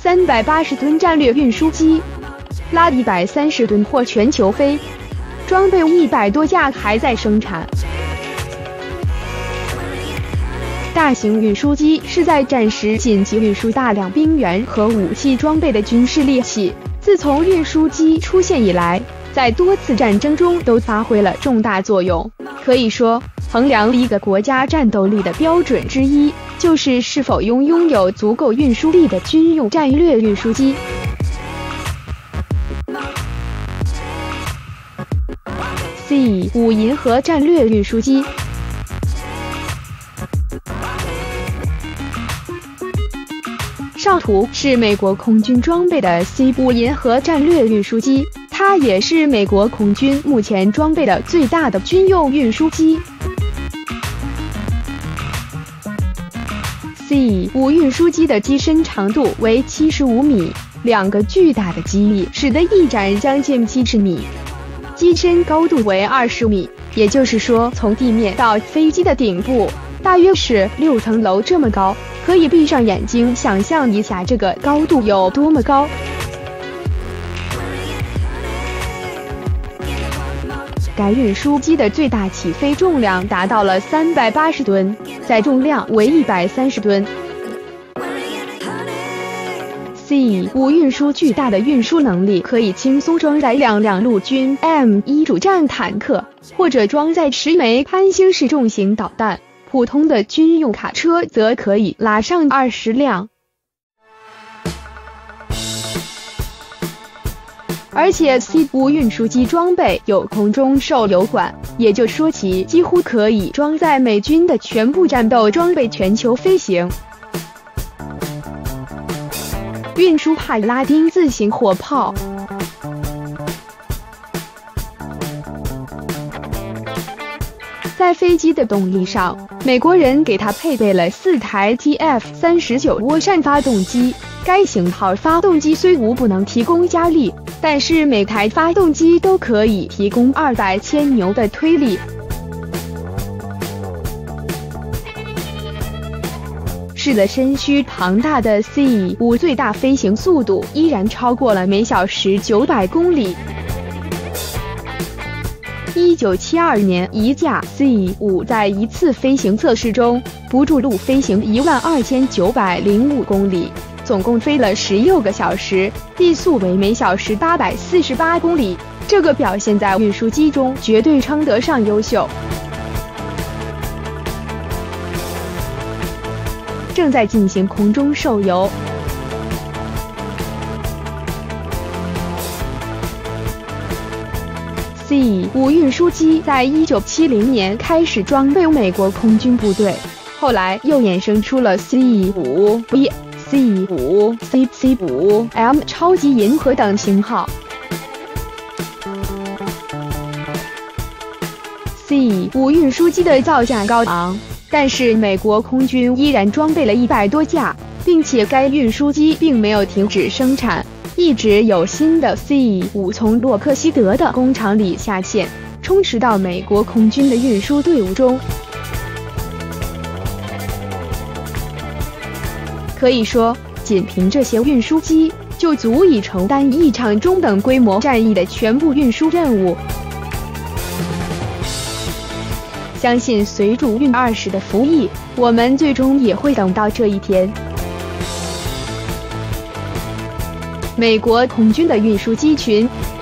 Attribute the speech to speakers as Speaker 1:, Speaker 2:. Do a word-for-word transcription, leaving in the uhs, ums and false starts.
Speaker 1: 三百八十吨战略运输机，拉一百三十吨货全球飞，装备一百多架还在生产。大型运输机是在战时紧急运输大量兵员和武器装备的军事利器。自从运输机出现以来，在多次战争中都发挥了重大作用。可以说，衡量一个国家战斗力的标准之一，就是是否拥拥有足够运输力的军用战略运输机。C 五银河战略运输机。上图是美国空军装备的 C 五银河战略运输机，它也是美国空军目前装备的最大的军用运输机。C 五运输机的机身长度为七十五米，两个巨大的机翼使得翼展将近七十米，机身高度为二十米，也就是说，从地面到飞机的顶部大约是六层楼这么高。可以闭上眼睛想象一下这个高度有多么高。该运输机的最大起飞重量达到了三百八十吨，载重量为一百三十吨。C 五运输巨大的运输能力，可以轻松装载两辆陆军 M 一 主战坦克，或者装载十枚潘兴式重型导弹。普通的军用卡车则可以拉上二十辆。而且 C 五运输机装备有空中受油管，也就说其几乎可以装载美军的全部战斗装备全球飞行。运输帕拉丁自行火炮。在飞机的动力上，美国人给它配备了四台 T F 三十九涡扇发动机。该型号发动机虽无不能提供加力，但是每台发动机都可以提供二百千牛的推力。是的，身躯庞大的 C 五最大飞行速度依然超过了每小时九百公里。一九七二年，一架 C 五在一次飞行测试中不住陆飞行一万二千九百零五公里，总共飞了十六个小时，地速为每小时八百四十八公里。这个表现在运输机中绝对称得上优秀。正在进行空中受油。C 五运输机在一九七零年开始装备美国空军部队，后来又衍生出了 C 五 B、C 五 C、C 五 M 超级银河等型号。C 五运输机的造价高昂，但是美国空军依然装备了一百多架，并且该运输机并没有停止生产。一直有新的 C 五从洛克希德的工厂里下线，充实到美国空军的运输队伍中。可以说，仅凭这些运输机，就足以承担一场中等规模战役的全部运输任务。相信随着运二十的服役，我们最终也会等到这一天。美国空军的运输机群